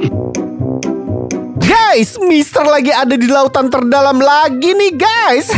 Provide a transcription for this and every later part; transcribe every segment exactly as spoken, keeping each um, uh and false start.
Guys, Mister lagi ada di lautan terdalam lagi nih guys.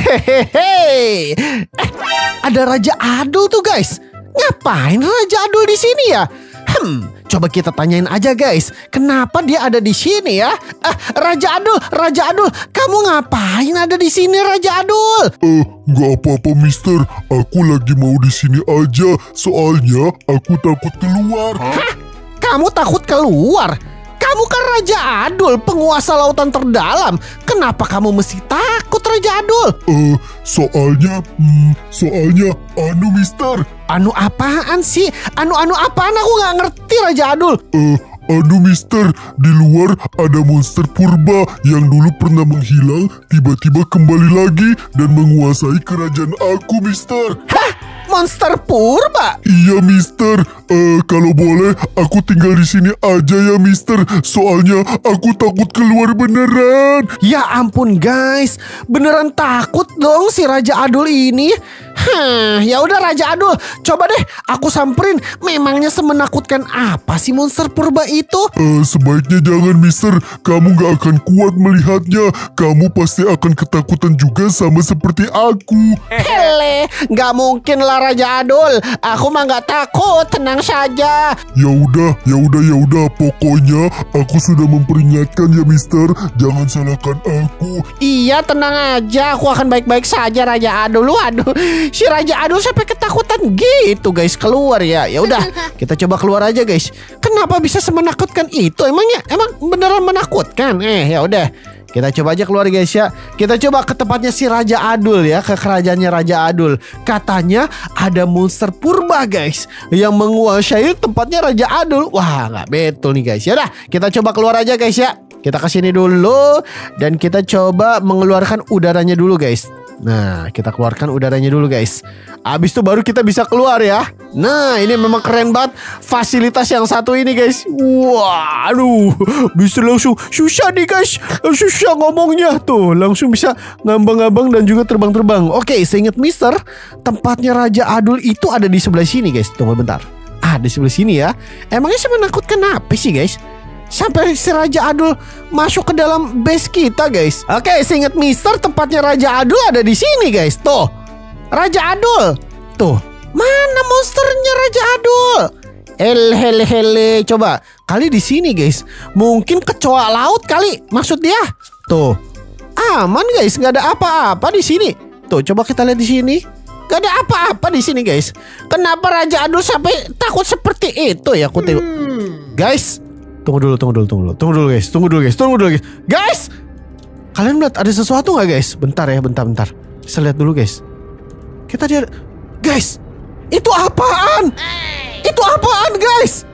Hehehe. Eh, ada Raja Adul tuh guys. Ngapain Raja Adul di sini ya? Hmm, coba kita tanyain aja guys. Kenapa dia ada di sini ya? Ah, Raja Adul, Raja Adul, kamu ngapain ada di sini Raja Adul? Eh, nggak apa-apa Mister. Aku lagi mau di sini aja. Soalnya aku takut keluar. Hah? Kamu takut keluar? Kamu kan Raja Adul, penguasa lautan terdalam. Kenapa kamu mesti takut Raja Adul? Eh, soalnya, hmm, soalnya, anu Mister. Anu apaan sih? Anu-anu apaan? Aku nggak ngerti Raja Adul. Eh, anu Mister, di luar ada monster purba yang dulu pernah menghilang, tiba-tiba kembali lagi dan menguasai kerajaan aku Mister. Hah? Monster purba? Iya Mister, eh, kalau boleh aku tinggal di sini aja ya Mister. Soalnya aku takut keluar beneran. Ya ampun guys, beneran takut dong si Raja Adul ini. Hah, ya udah Raja Adul, coba deh aku samperin. Memangnya semenakutkan apa sih monster purba itu? Eh, sebaiknya jangan Mister, kamu gak akan kuat melihatnya. Kamu pasti akan ketakutan juga sama seperti aku. Hele, nggak mungkin lah Raja Adul. Aku mah nggak takut, tenang saja. Ya udah, ya udah, ya udah. Pokoknya aku sudah memperingatkan ya Mister, jangan salahkan aku. Iya, tenang aja, aku akan baik-baik saja Raja Adul. Waduh, si Raja Adul sampai ketakutan gitu guys, keluar ya. Ya udah, kita coba keluar aja guys. Kenapa bisa semenakutkan itu? Emangnya emang beneran menakutkan? Eh, ya udah. Kita coba aja keluar guys ya. Kita coba ke tempatnya si Raja Adul ya, ke kerajaannya Raja Adul. Katanya ada monster purba guys yang menguasai tempatnya Raja Adul. Wah, nggak betul nih guys. Ya udah, kita coba keluar aja guys ya. Kita kesini dulu dan kita coba mengeluarkan udaranya dulu guys. Nah, kita keluarkan udaranya dulu guys. Abis itu baru kita bisa keluar ya. Nah, ini memang keren banget fasilitas yang satu ini guys. Wah, aduh, bisa langsung susah nih guys. Susah ngomongnya tuh, langsung bisa ngambang-ngambang dan juga terbang-terbang. Oke, seingat Mister, tempatnya Raja Adul itu ada di sebelah sini guys. Tunggu bentar. Ah, di sebelah sini ya. Emangnya saya menakutkan apa sih guys? Sampai si Raja Adul masuk ke dalam base kita guys. Oke, seingat Mister, tempatnya Raja Adul ada di sini guys. Tuh, Raja Adul. Tuh, mana monsternya Raja Adul? El hele hele. Coba kali di sini guys. Mungkin kecoa laut kali maksud dia. Tuh, aman guys, nggak ada apa-apa di sini. Tuh, coba kita lihat di sini. Gak ada apa-apa di sini guys. Kenapa Raja Adul sampai takut seperti itu ya? Aku tengok. Hmm. Guys, tunggu dulu, tunggu dulu, tunggu dulu, tunggu dulu guys, tunggu dulu guys, tunggu dulu guys, guys. Kalian lihat ada sesuatu nggak guys? Bentar ya, bentar, bentar. Bisa lihat dulu guys. Kita lihat, guys. Itu apaan? Itu apaan guys?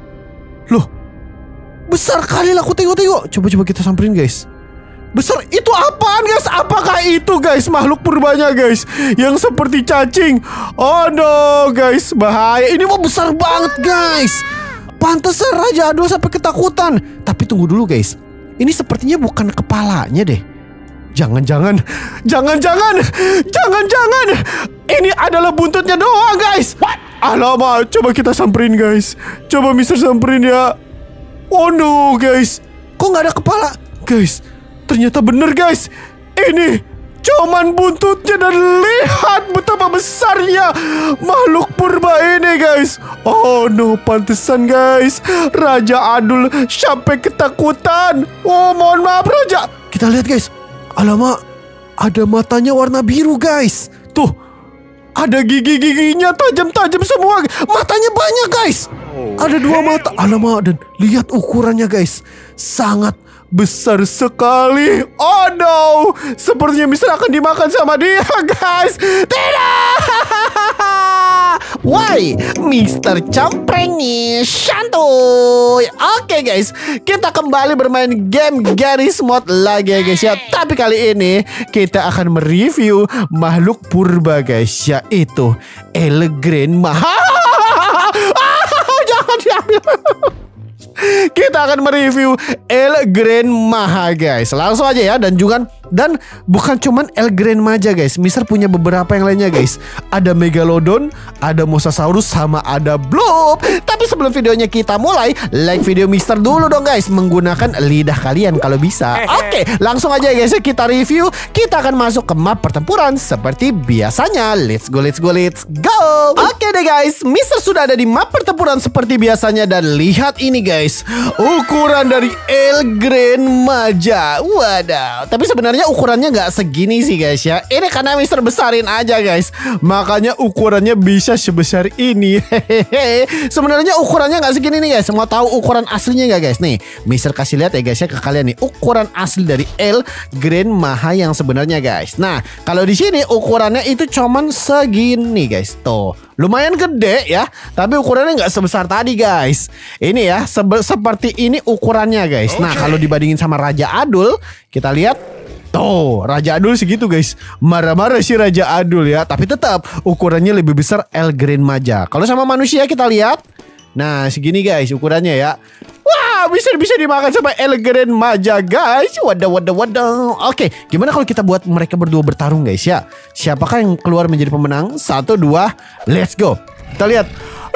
Loh, besar kali lah. Aku tengok-tengok. Coba-coba kita samperin guys. Besar, itu apaan guys? Apakah itu guys makhluk purbanya guys yang seperti cacing? Oh no guys, bahaya. Ini mah besar banget guys. Pantesan Raja Adul sampai ketakutan. Tapi tunggu dulu guys, ini sepertinya bukan kepalanya deh. Jangan-jangan, jangan-jangan, jangan-jangan ini adalah buntutnya doang guys. Alamak, coba kita samperin guys. Coba Mister samperin ya. Oh no guys, kok nggak ada kepala guys? Ternyata bener guys, ini cuman buntutnya dan lihat betapa besarnya makhluk purba ini guys. Oh no, pantesan guys Raja Adul sampai ketakutan. Oh mohon maaf Raja. Kita lihat guys, alamak, ada matanya warna biru guys. Tuh, ada gigi-giginya tajam-tajam semua. Matanya banyak guys. Ada dua mata. Alamak, dan lihat ukurannya guys, sangat besar sekali. Oh no, sepertinya Mister akan dimakan sama dia guys. Tidak. Why, Mister Compreng nih santuy. Oke guys, kita kembali bermain game Garry's Mod lagi ya guys ya. Tapi kali ini kita akan mereview makhluk purba guys, yaitu Elgrand. Jangan diambil. Kita akan mereview El Grand Maha guys. Langsung aja ya. Dan juga dan bukan cuman El Grand Maja guys, Mister punya beberapa yang lainnya guys. Ada Megalodon, ada Mosasaurus, sama ada Blob. Tapi sebelum videonya kita mulai, like video Mister dulu dong guys, menggunakan lidah kalian kalau bisa. Oke, langsung aja guys, kita review. Kita akan masuk ke map pertempuran seperti biasanya. Let's go, let's go, let's go. Oke deh guys, Mister sudah ada di map pertempuran seperti biasanya. Dan lihat ini guys, ukuran dari El Grand Maja. Wadaw. Tapi sebenarnya ukurannya nggak segini sih guys ya. Ini karena Mister besarin aja guys, makanya ukurannya bisa sebesar ini. Hehehe. Sebenarnya ukurannya nggak segini nih guys. Mau tahu ukuran aslinya nggak guys? Nih, Mister kasih lihat ya guys ya ke kalian nih, ukuran asli dari El Grand Maha yang sebenarnya guys. Nah, kalau di sini ukurannya itu cuman segini guys. Tuh, lumayan gede ya. Tapi ukurannya nggak sebesar tadi guys. Ini ya, seperti ini ukurannya guys. Nah, kalau dibandingin sama Raja Adul, kita lihat. Tuh, Raja Adul segitu guys. Marah-marah si Raja Adul ya. Tapi tetap ukurannya lebih besar El Grand Maja. Kalau sama manusia kita lihat. Nah, segini guys ukurannya ya. Wah, bisa-bisa dimakan sama El Grand Maja guys. Wadah, wadah, wadah. Oke, gimana kalau kita buat mereka berdua bertarung guys ya? Siapakah yang keluar menjadi pemenang? Satu, dua, let's go. Kita lihat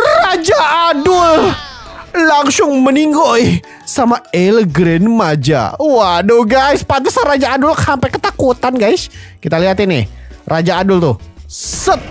Raja Adul langsung meninggoy sama El Grand Maja. Waduh guys, pantesan Raja Adul sampai ketakutan guys. Kita lihat ini Raja Adul tuh. Set.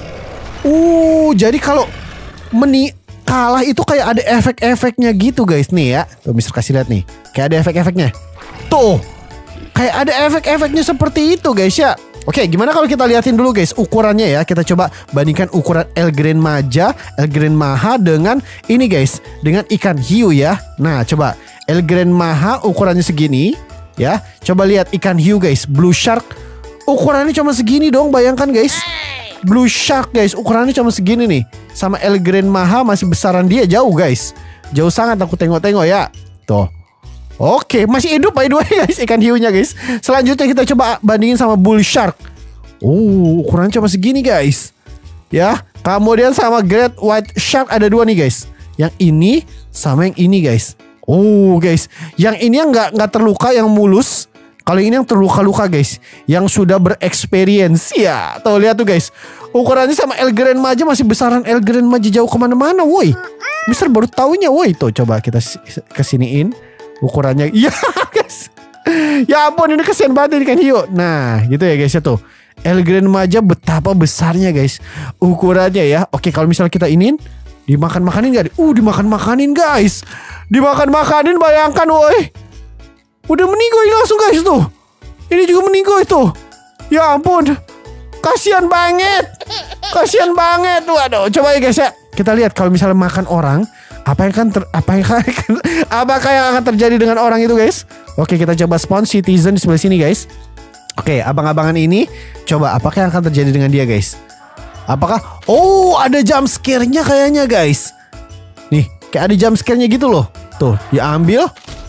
Uh, jadi kalau meni kalah itu kayak ada efek-efeknya gitu guys nih ya. Tuh Mister kasih lihat nih. Kayak ada efek-efeknya. Tuh. Kayak ada efek-efeknya seperti itu guys ya. Oke, gimana kalau kita liatin dulu guys ukurannya ya. Kita coba bandingkan ukuran El Grand Maja, El Grand Maha dengan ini guys, dengan ikan hiu ya. Nah, coba El Grand Maha ukurannya segini ya. Coba lihat ikan hiu guys, Blue Shark. Ukurannya cuma segini dong, bayangkan guys. Blue Shark guys, ukurannya cuma segini nih. Sama El Grand Maha masih besaran dia jauh guys. Jauh sangat, aku tengok-tengok ya. Tuh. Oke, masih hidup by the way guys ikan hiunya guys. Selanjutnya kita coba bandingin sama Bull Shark. Oh, ukurannya cuma segini guys. Ya, kemudian sama Great White Shark ada dua nih guys. Yang ini sama yang ini guys. Oh guys, yang ini yang nggak nggak terluka, yang mulus. Kalau ini yang terluka-luka guys, yang sudah bereksperience ya. Tuh lihat tuh guys, ukurannya sama El Grand Maja masih besaran El Grand Maja jauh kemana-mana, woi. Mister baru tahunya, woi. Tuh coba kita kesiniin. Ukurannya, iya guys. Ya ampun, ini kesian banget ikan hiu. Nah gitu ya guys ya tuh. El Grand Maja betapa besarnya guys ukurannya ya. Oke, kalau misalnya kita inin, dimakan-makanin gak? Uh, dimakan-makanin guys. Dimakan-makanin, bayangkan woi. Udah meninggoy langsung guys tuh. Ini juga meninggoy tuh. Ya ampun, kasian banget. Kasian banget. Waduh, coba ya guys ya. Kita lihat kalau misalnya makan orang, apa yang akan ter, apa yang akan, apakah yang akan terjadi dengan orang itu guys? Oke, kita coba spawn citizen di sebelah sini guys. Oke, abang-abangan ini coba apakah yang akan terjadi dengan dia guys? Apakah oh ada jump scare-nya kayaknya guys. Nih, kayak ada jump scare-nya gitu loh. Tuh, diambil.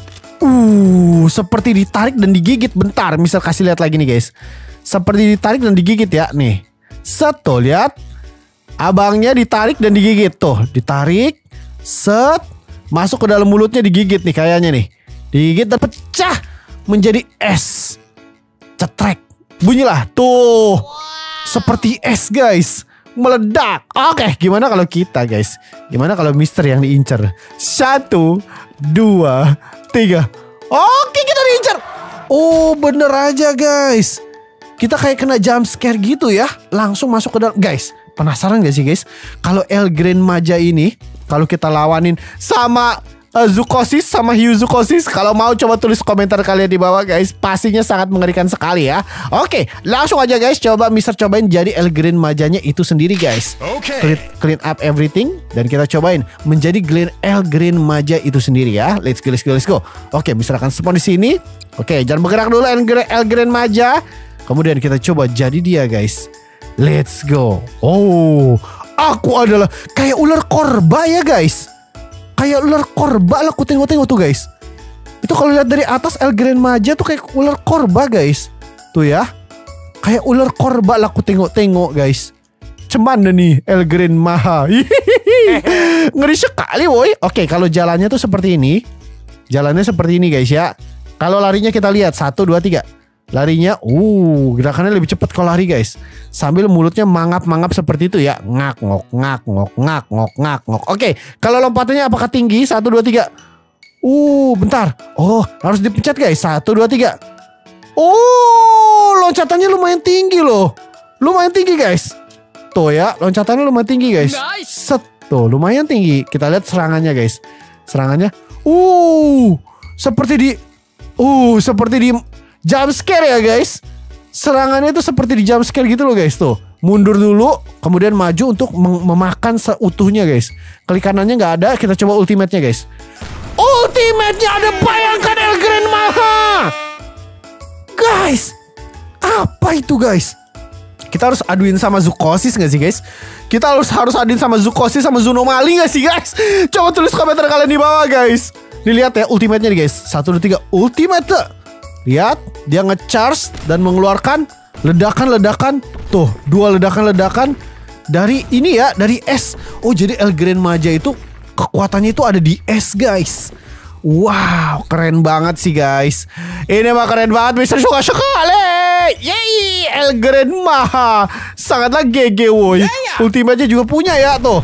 Uh, seperti ditarik dan digigit. Bentar, misal kasih lihat lagi nih guys. Seperti ditarik dan digigit ya. Nih. Set, tuh lihat. Abangnya ditarik dan digigit. Tuh, ditarik. Set, masuk ke dalam mulutnya, digigit nih kayaknya nih. Digigit dan pecah menjadi es. Cetrek. Bunyilah tuh. Seperti es guys. Meledak. Oke, gimana kalau kita guys? Gimana kalau Mister yang diincar? Satu, dua, tiga. Oke, kita diincar. Oh, bener aja guys. Kita kayak kena jump scare gitu ya. Langsung masuk ke dalam. Guys, penasaran gak sih guys? Kalau El Grand Maja ini, kalau kita lawanin sama uh, Zoocosis, sama Hiu Zoocosis, kalau mau coba tulis komentar kalian di bawah guys. Pastinya sangat mengerikan sekali ya. Oke, langsung aja guys. Coba Mister cobain jadi El Grand Majanya itu sendiri guys. Oke. Clean, clean up everything. Dan kita cobain menjadi Glen El Grand Maja itu sendiri ya. Let's go, let's go, let's go. Oke, Mister akan spawn di sini. Oke, jangan bergerak dulu El, El Grand Maja. Kemudian kita coba jadi dia guys. Let's go. Oh, aku adalah kayak ular korba ya guys. Kayak ular korba lah, aku tengok-tengok tuh guys. Itu kalau lihat dari atas El Grand Maja tuh kayak ular korba guys. Tuh ya. Kayak ular korba lah, aku tengok-tengok guys. Cemana nih El Grand Maha. Ngeri sekali woi. Oke, kalau jalannya tuh seperti ini. Jalannya seperti ini guys ya. Kalau larinya kita lihat satu dua tiga. Larinya, uh, gerakannya lebih cepat kalau lari guys. Sambil mulutnya mangap-mangap seperti itu ya. Ngak ngok ngak ngok ngak ngok ngak ngok. Oke, kalau lompatannya apakah tinggi? Satu dua tiga. Uh, bentar. Oh, harus dipencet guys. Satu dua tiga. Oh, loncatannya lumayan tinggi loh. Lumayan tinggi guys. Tuh ya, loncatannya lumayan tinggi guys. Set, tuh lumayan tinggi. Kita lihat serangannya guys. Serangannya, uh, seperti di, uh, seperti di jump scare ya guys. Serangannya itu seperti di jump scare gitu loh guys. Tuh mundur dulu, kemudian maju untuk mem memakan seutuhnya guys. Klik kanannya nggak ada. Kita coba ultimate-nya guys. Ultimate-nya ada, bayangkan Elgren Maha. Guys, apa itu guys? Kita harus aduin sama Zukosis gak sih guys? Kita harus harus aduin sama Zukosis sama Zunomali gak sih guys? Coba tulis komentar kalian di bawah guys. Nih lihat ya ultimate-nya nih guys. Satu dua tiga ultimate. Lihat, dia nge-charge dan mengeluarkan ledakan-ledakan. Tuh, dua ledakan-ledakan dari ini ya, dari es. Oh, jadi Elgren Maja itu kekuatannya itu ada di es, guys. Wow, keren banget sih, guys. Ini mah keren banget, Mister Suka sekali. Yeay, Elgren Maha. Sangatlah G G, woy. Ultimate-nya juga punya ya, tuh.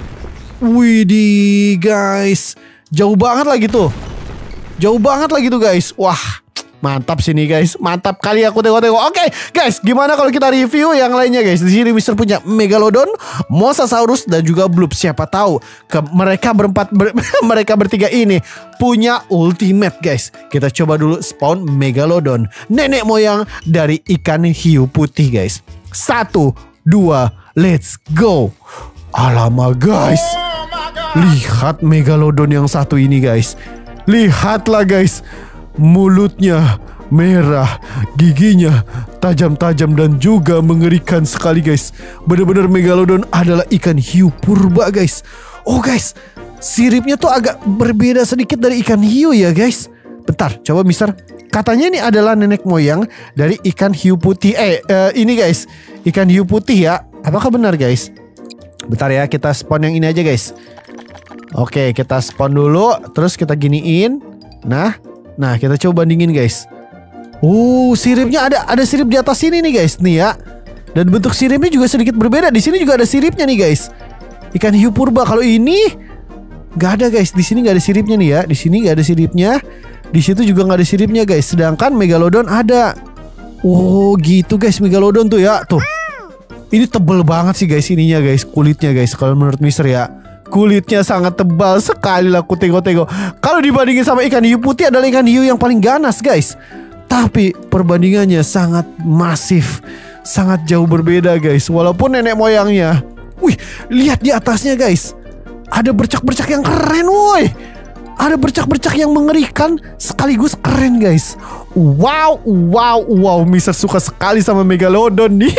Widih, guys. Jauh banget lagi tuh. Jauh banget lagi tuh, guys. Wah, mantap sini guys, mantap kali aku tengok-tengok. Oke guys, gimana kalau kita review yang lainnya guys? Di sini Mister punya Megalodon, Mosasaurus dan juga Bloop. Siapa tahu ke mereka berempat ber, mereka bertiga ini punya ultimate guys. Kita coba dulu spawn Megalodon, nenek moyang dari ikan hiu putih guys. Satu, dua, let's go. Alamak guys, lihat Megalodon yang satu ini guys. Lihatlah guys, mulutnya merah, giginya tajam-tajam dan juga mengerikan sekali guys. Benar-benar Megalodon adalah ikan hiu purba guys. Oh guys, siripnya tuh agak berbeda sedikit dari ikan hiu ya guys. Bentar, coba Mister. Katanya ini adalah nenek moyang dari ikan hiu putih. Eh, uh, ini guys, ikan hiu putih ya. Apakah benar guys? Bentar ya, kita spawn yang ini aja guys. Oke, kita spawn dulu, terus kita giniin. Nah, nah kita coba bandingin guys. Uh, siripnya ada ada sirip di atas sini nih guys, nih ya. Dan bentuk siripnya juga sedikit berbeda. Di sini juga ada siripnya nih guys. Ikan hiu purba. Kalau ini nggak ada guys. Di sini nggak ada siripnya nih ya. Di sini nggak ada siripnya. Di situ juga nggak ada siripnya guys. Sedangkan Megalodon ada. Oh, gitu guys Megalodon tuh ya. Tuh. Ini tebel banget sih guys ininya guys, kulitnya guys. Kalau menurut Mister ya, kulitnya sangat tebal sekali lah aku tengok-tengok. Kalau dibandingin sama ikan hiu putih adalah ikan hiu yang paling ganas guys. Tapi perbandingannya sangat masif, sangat jauh berbeda guys. Walaupun nenek moyangnya, wih, lihat di atasnya guys, ada bercak-bercak yang keren woi. Ada bercak-bercak yang mengerikan sekaligus keren guys. Wow, wow, wow. Mister suka sekali sama Megalodon nih.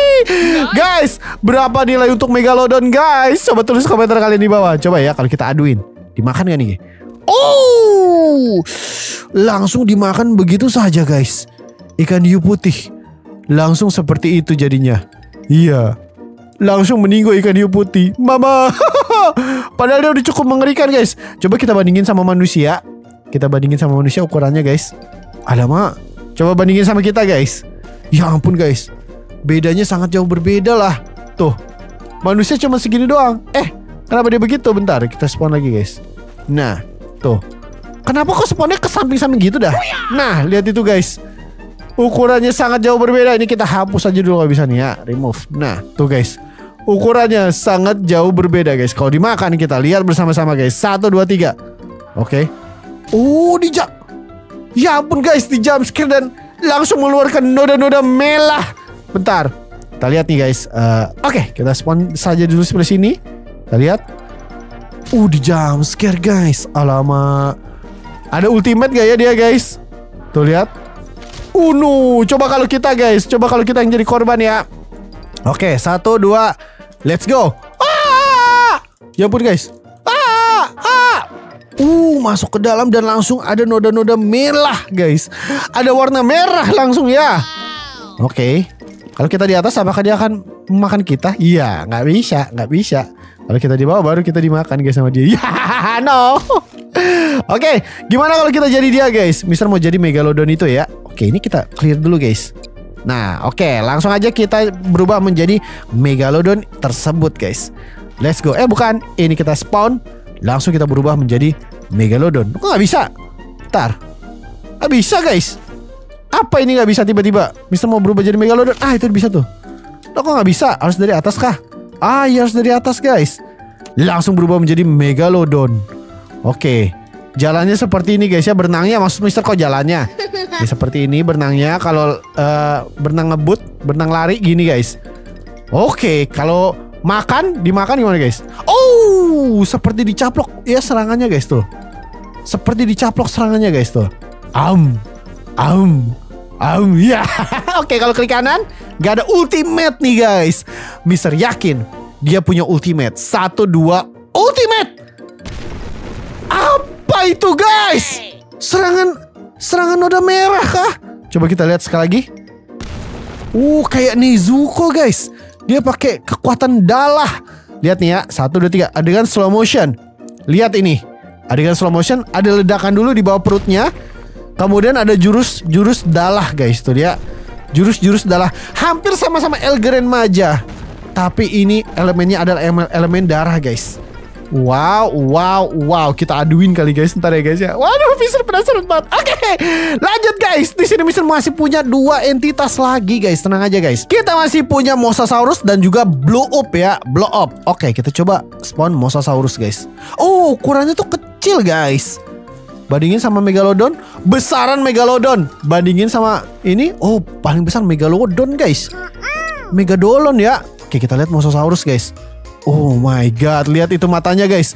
Guys, berapa nilai untuk Megalodon guys? Coba tulis komentar kalian di bawah. Coba ya kalau kita aduin, dimakan gak nih? Oh, langsung dimakan begitu saja guys. Ikan hiu putih langsung seperti itu jadinya. Iya, langsung meninggal ikan hiu putih. Mama. Padahal dia udah cukup mengerikan guys. Coba kita bandingin sama manusia. Kita bandingin sama manusia ukurannya guys. Alamak, coba bandingin sama kita guys. Ya ampun guys, bedanya sangat jauh berbeda lah. Tuh, manusia cuma segini doang. Eh, kenapa dia begitu? Bentar, kita spawn lagi guys. Nah, tuh. Kenapa kok spawnnya ke samping-samping gitu dah? Nah, lihat itu guys. Ukurannya sangat jauh berbeda. Ini kita hapus aja dulu kalau bisa nih ya. Remove. Nah, tuh guys. Ukurannya sangat jauh berbeda guys. Kalau dimakan kita lihat bersama-sama guys. Satu, dua, tiga. Oke. Oh, di jump. Ya ampun guys, di jump scare dan langsung mengeluarkan noda-noda merah. Bentar. Kita lihat nih guys. Uh, Oke, kita spawn saja dulu sebelah sini. Kita lihat. Uh, di jump scare guys. Alamak. Ada ultimate gak ya dia guys? Tuh lihat. Uh, no. Coba kalau kita guys. Coba kalau kita yang jadi korban ya. Oke, satu, dua. Let's go. Ah! Ya ampun guys. Ah! Ah! Uh, masuk ke dalam dan langsung ada noda-noda merah guys. Ada warna merah langsung ya. Oke. Kalau kita di atas apakah dia akan memakan kita? Iya, nggak bisa, nggak bisa. Kalau kita di bawah baru kita dimakan guys sama dia. Ya, no. Oke, gimana kalau kita jadi dia guys? Mister mau jadi Megalodon itu ya. Oke, ini kita clear dulu guys. Nah, oke, langsung aja kita berubah menjadi Megalodon tersebut guys. Let's go. Eh bukan, ini kita spawn. Langsung kita berubah menjadi Megalodon. Kok nggak bisa? Ntar, nggak bisa guys. Apa ini nggak bisa tiba-tiba? Mister mau berubah jadi Megalodon. Ah, itu bisa tuh. Loh, kok nggak bisa? Harus dari atas kah? Ah, iya harus dari atas guys. Langsung berubah menjadi Megalodon. Oke, jalannya seperti ini guys ya. Berenangnya maksud Mister kok jalannya ya, seperti ini berenangnya. Kalau uh, berenang ngebut, berenang lari gini guys. Oke, kalau makan, dimakan gimana guys? Oh, seperti dicaplok ya serangannya guys tuh. Seperti dicaplok serangannya guys tuh. Am, am, am ya. Oke, kalau klik kanan gak ada ultimate nih guys. Mister yakin dia punya ultimate. Satu, dua, ultimate. Apa itu guys? Serangan Serangan noda merah kah? Coba kita lihat sekali lagi. Uh, kayak Nezuko guys. Dia pakai kekuatan dalah. Lihat nih ya, satu, dua, tiga. Adegan slow motion. Lihat ini. Adegan slow motion. Ada ledakan dulu di bawah perutnya. Kemudian ada jurus-jurus dalah guys. Tuh dia. Jurus-jurus dalah. Hampir sama-sama Elgaren Maja. Tapi ini elemennya adalah elemen darah guys. Wow, wow, wow. Kita aduin kali guys, ntar ya guys ya. Waduh, Mister penasaran banget. Oke, lanjut guys. Di sini Mister masih punya dua entitas lagi guys. Tenang aja guys. Kita masih punya Mosasaurus dan juga Blow Up ya, Blow Up. Oke, kita coba spawn Mosasaurus guys. Oh, ukurannya tuh kecil guys. Bandingin sama Megalodon, besaran Megalodon. Bandingin sama ini, oh paling besar Megalodon guys. Megadolon ya. Oke, kita lihat Mosasaurus guys. Oh my god, lihat itu matanya guys.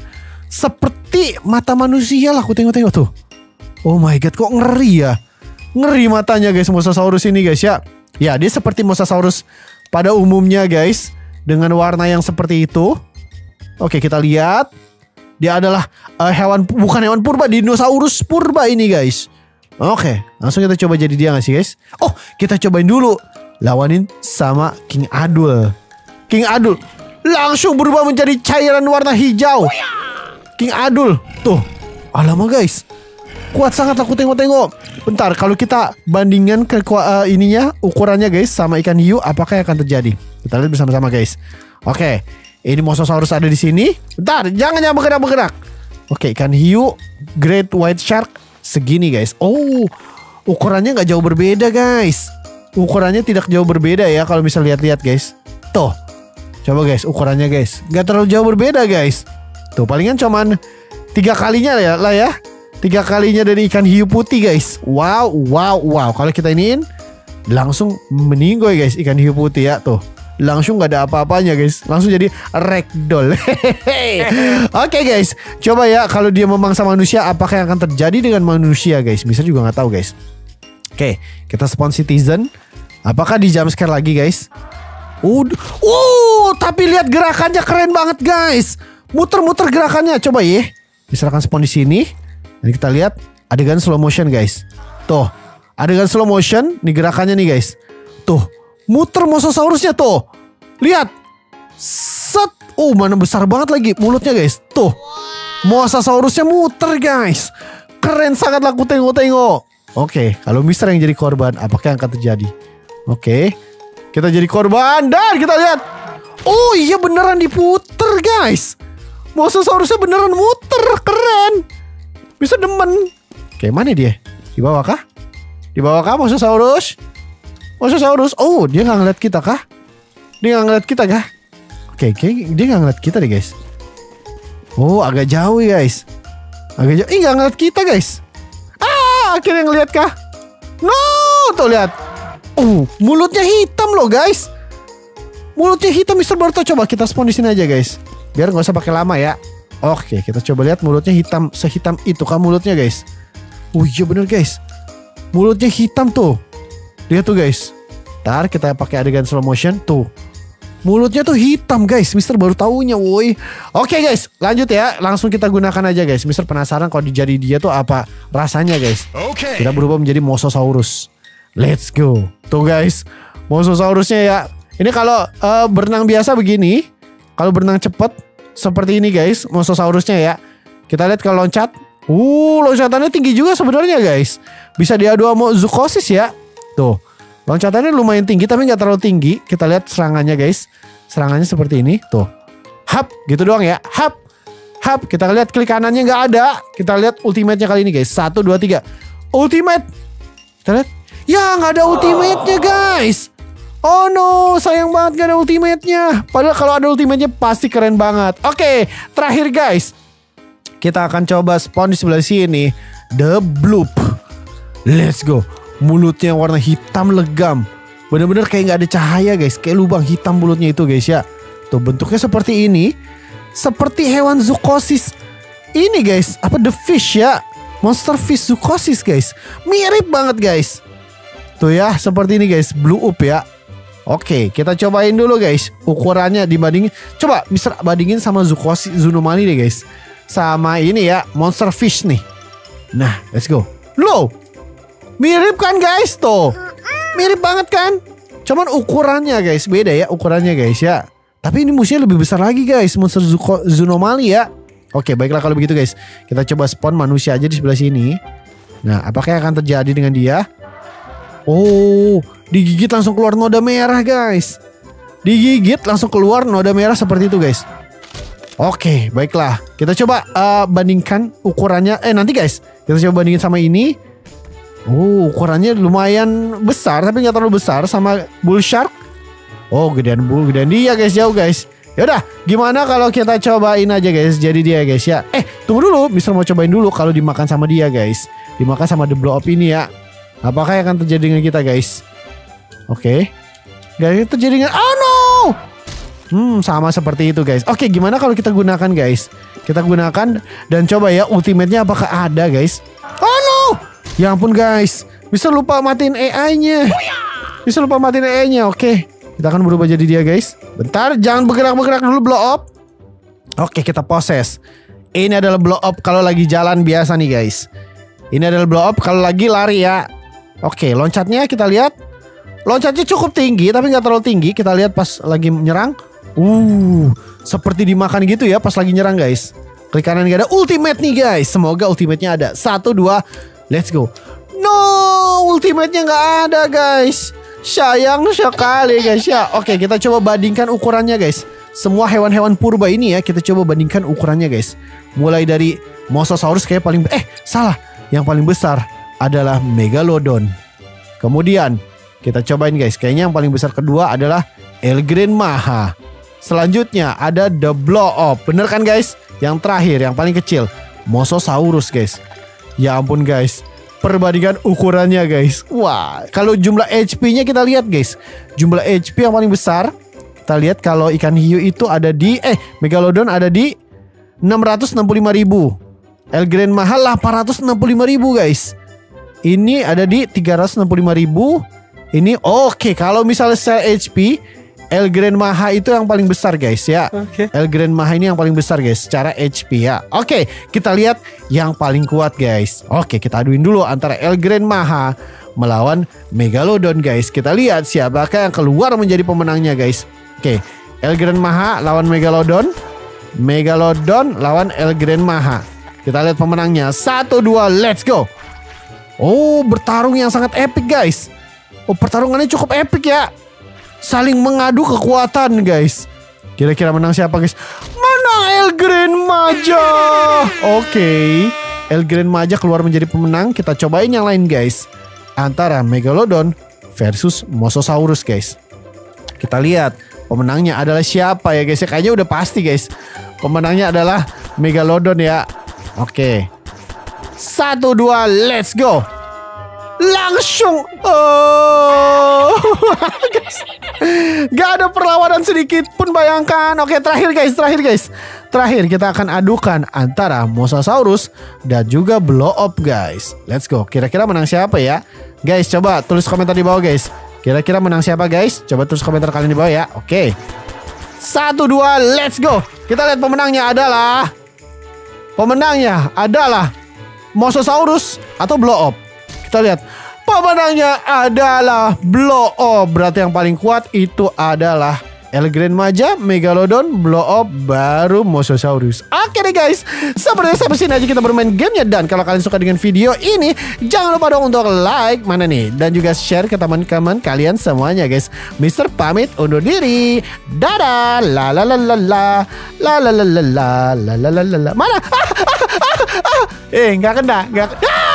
Seperti mata manusia lah, aku tengok-tengok tuh. Oh my god, kok ngeri ya. Ngeri matanya guys Mosasaurus ini guys ya. Ya, dia seperti Mosasaurus pada umumnya guys, dengan warna yang seperti itu. Oke, kita lihat. Dia adalah uh, hewan, bukan hewan purba, dinosaurus purba ini guys. Oke, langsung kita coba jadi dia gak sih guys? Oh, kita cobain dulu. Lawanin sama King Adul. King Adul langsung berubah menjadi cairan warna hijau. King Adul. Tuh. Alamak guys. Kuat sangat, aku tengok-tengok. Bentar, kalau kita bandingkan ke uh, ininya, ukurannya guys, sama ikan hiu, apakah yang akan terjadi? Kita lihat bersama-sama guys. Oke. Ini Mosasaurus ada di sini. Bentar, jangan jangan bergerak-bergerak. Oke, ikan hiu Great White Shark segini guys. Oh, ukurannya nggak jauh berbeda guys. Ukurannya tidak jauh berbeda ya kalau bisa lihat-lihat guys. Tuh. Coba guys, ukurannya guys, gak terlalu jauh berbeda guys. Tuh, palingan cuman tiga kalinya ya lah ya. Tiga kalinya dari ikan hiu putih guys. Wow, wow, wow. Kalau kita iniin, langsung meninggoy guys ikan hiu putih ya. Tuh, langsung gak ada apa-apanya guys. Langsung jadi ragdoll. Oke guys, coba ya kalau dia memangsa manusia, apakah yang akan terjadi dengan manusia guys? Bisa juga nggak tahu guys. Oke, kita spawn citizen. Apakah di jumpscare lagi guys? Uh, uh, tapi lihat gerakannya keren banget guys. Muter-muter gerakannya, coba ya. Misalkan spawn di sini. Nanti kita lihat adegan slow motion guys. Tuh, adegan slow motion. Nih gerakannya nih guys. Tuh, muter Mosasaurusnya tuh. Lihat. Set. Oh, mana besar banget lagi mulutnya guys. Tuh, Mosasaurusnya muter guys. Keren sangat lah, aku tengok-tengok. Oke, kalau Mister yang jadi korban, apakah yang akan terjadi? Oke. Kita jadi korban dan kita lihat. Oh iya, beneran diputer guys. Mosasaurusnya beneran muter. Keren. Bisa demen. Kayak mana dia? Di bawah kah? Di bawah kah Mosasaurus? Mosasaurus. Oh, dia gak ngeliat kita kah? Dia gak ngeliat kita kah? Oke, oke, dia gak ngeliat kita deh guys. Oh, agak jauh guys. Agak jauh. Ih, gak ngeliat kita guys. Ah, akhirnya ngeliat kah? No, tuh lihat. Oh, mulutnya hitam loh guys. Mulutnya hitam Mister baru tahu. Coba kita spawn di sini aja guys. Biar nggak usah pakai lama ya. Oke, kita coba lihat mulutnya hitam, sehitam itu kan mulutnya guys. Oh iya bener guys. Mulutnya hitam tuh. Lihat tuh guys. Ntar kita pakai adegan slow motion tuh. Mulutnya tuh hitam guys. Mister baru tahunya woi. Oke guys, lanjut ya. Langsung kita gunakan aja guys. Mister penasaran kalau dijadi dia tuh apa rasanya guys. Oke. Kita berubah menjadi Mosasaurus. Let's go. Tuh guys, Mosasaurusnya ya. Ini kalau uh, berenang biasa begini. Kalau berenang cepet seperti ini guys, Mosasaurusnya ya. Kita lihat kalau loncat. Uh, loncatannya tinggi juga sebenarnya guys. Bisa diadu sama Zukosis ya. Tuh, loncatannya lumayan tinggi tapi nggak terlalu tinggi. Kita lihat serangannya guys. Serangannya seperti ini. Tuh, hap gitu doang ya. Hap, hap. Kita lihat klik kanannya nggak ada. Kita lihat ultimate-nya kali ini guys. Satu, dua, tiga. Ultimate. Kita lihat. Ya nggak ada ultimate-nya guys. Oh no, sayang banget gak ada ultimate-nya. Padahal kalau ada ultimate-nya pasti keren banget. Oke, terakhir guys. Kita akan coba spawn di sebelah sini. The Bloop. Let's go. Mulutnya warna hitam legam. Bener-bener kayak gak ada cahaya guys. Kayak lubang hitam mulutnya itu guys ya. Tuh bentuknya seperti ini. Seperti hewan Zukosis. Ini guys, apa the fish ya. Monster fish Zukosis guys. Mirip banget guys. Tuh ya, seperti ini guys. Blue up ya. Oke, kita cobain dulu guys. Ukurannya dibandingin. Coba bisa bandingin sama Zukosis Zunomani deh guys. Sama ini ya, monster fish nih. Nah, let's go. Loh, mirip kan guys tuh. Mirip banget kan. Cuman ukurannya guys, beda ya ukurannya guys ya. Tapi ini musuhnya lebih besar lagi guys. Monster Zuko, Zunomali ya. Oke, baiklah kalau begitu guys. Kita coba spawn manusia aja di sebelah sini. Nah, apakah yang akan terjadi dengan dia? Oh, digigit langsung keluar noda merah guys. Digigit langsung keluar noda merah seperti itu guys. Oke, baiklah. Kita coba uh, bandingkan ukurannya. Eh nanti guys, kita coba bandingin sama ini. Oh, ukurannya lumayan besar tapi nggak terlalu besar sama bull shark. Oh, gedean bull, gedean dia guys, jauh guys. Yaudah, gimana kalau kita cobain aja guys. Jadi dia guys ya. Eh, tunggu dulu. Mister mau cobain dulu kalau dimakan sama dia guys. Dimakan sama the blow up ini ya. Apakah yang akan terjadi dengan kita guys? Oke. Gak akan terjadi dengan... Oh no! Hmm, sama seperti itu guys. Oke, gimana kalau kita gunakan guys? Kita gunakan dan coba ya ultimate-nya apakah ada guys? Oh no! Ya ampun guys. Bisa lupa matiin A I-nya. Bisa lupa matiin A I-nya. Oke. Kita akan berubah jadi dia guys. Bentar, jangan bergerak-bergerak dulu blow up. Oke, kita proses. Ini adalah blow up kalau lagi jalan biasa nih guys. Ini adalah blow up kalau lagi lari ya. Oke, loncatnya kita lihat. Loncatnya cukup tinggi tapi nggak terlalu tinggi. Kita lihat pas lagi menyerang. Uh, seperti dimakan gitu ya pas lagi nyerang guys. Klik kanan gak ada ultimate nih guys. Semoga ultimate-nya ada. Satu, dua, let's go. No, ultimate-nya nggak ada guys. Sayang sekali guys ya. Oke, kita coba bandingkan ukurannya guys. Semua hewan-hewan purba ini ya kita coba bandingkan ukurannya guys. Mulai dari Mosasaurus kayak paling... Eh, salah. Yang paling besar adalah Megalodon. Kemudian kita cobain guys. Kayaknya yang paling besar kedua adalah Elgren Maha. Selanjutnya ada The Blow Up. Bener kan guys? Yang terakhir yang paling kecil Mosasaurus guys. Ya ampun guys. Perbandingan ukurannya guys. Wah, kalau jumlah H P-nya kita lihat guys. Jumlah H P yang paling besar. Kita lihat kalau ikan hiu itu ada di eh Megalodon ada di enam ratus enam puluh lima ribu. Elgren Maha delapan ratus enam puluh lima ribu guys. Ini ada di tiga ratus enam puluh lima ribu. Ini oke, okay. Kalau misalnya secara H P Elgren Maha itu yang paling besar guys ya. Okay. Elgren Maha ini yang paling besar guys secara H P ya. Oke, okay, kita lihat yang paling kuat guys. Oke, okay, kita aduin dulu antara Elgren Maha melawan Megalodon guys. Kita lihat siapakah yang keluar menjadi pemenangnya guys. Oke, okay, Elgren Maha lawan Megalodon. Megalodon lawan Elgren Maha. Kita lihat pemenangnya. Satu, dua, let's go. Oh, bertarung yang sangat epic guys. Oh, pertarungannya cukup epic ya. Saling mengadu kekuatan guys. Kira-kira menang siapa guys? Menang Elgren Maja. Oke, okay. Elgren Maja keluar menjadi pemenang. Kita cobain yang lain guys. Antara Megalodon versus Mosasaurus guys. Kita lihat pemenangnya adalah siapa ya guys. Kayaknya udah pasti guys. Pemenangnya adalah Megalodon ya. Oke, okay. Satu, dua, let's go. Langsung oh guys. Gak ada perlawanan sedikit pun, bayangkan. Oke, terakhir guys, terakhir guys Terakhir kita akan adukan antara Mosasaurus dan juga Blow Up guys. Let's go. Kira-kira menang siapa ya guys? Coba tulis komentar di bawah guys. Kira-kira menang siapa guys? Coba tulis komentar kalian di bawah ya. Oke, Satu, dua, let's go. Kita lihat pemenangnya adalah Pemenangnya adalah Mosasaurus atau Blow Up. Kita lihat pemenangnya adalah Blow Up. Berarti yang paling kuat itu adalah Elgrand Maja, Megalodon, Blow Up, baru Mosasaurus. Oke deh guys, sepertinya sampai sini aja kita bermain gamenya. Dan kalau kalian suka dengan video ini, jangan lupa dong untuk like mana nih, dan juga share ke teman-teman kalian semuanya guys. Mister pamit undur diri. Dadah. La la la la la la la la la la la la la la. Mana? Ah, ah, ah, ah. Eh nggak kena, nggak. Ah!